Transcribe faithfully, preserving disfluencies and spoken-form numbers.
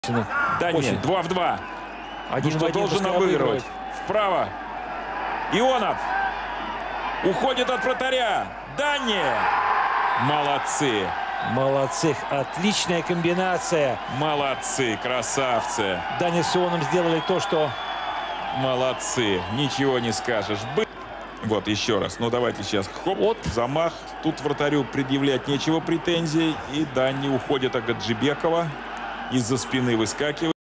Да Очень. нет, два в два. Один Что в один должен обыгрывать. Вправо. Ионов. Уходит от вратаря. Да нет. Молодцы. Молодцы. Отличная комбинация. Молодцы, красавцы. Даня с Ионом сделали то, что... Молодцы. Ничего не скажешь. Бы... Вот еще раз. Ну давайте сейчас. Хоп, Вот. замах. Тут вратарю предъявлять нечего претензий. И Дани уходит от Гаджибекова. Из-за спины выскакивает.